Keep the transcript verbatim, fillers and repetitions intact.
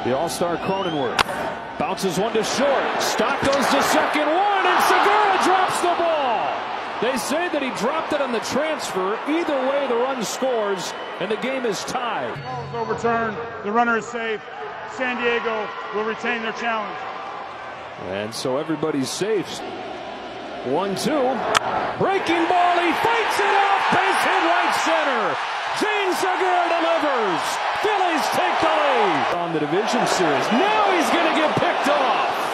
The all-star Cronenworth bounces one to short. Stock goes to second one, and Segura drops the ball. They say that he dropped it on the transfer. Either way, the run scores, and the game is tied. The ball is overturned. The runner is safe. San Diego will retain their challenge. And so everybody's safe. One two. Breaking ball. He fights it out. Base hit right center. Gene Segura delivers. Phillies take the lead on the division series. Now he's going to get picked off.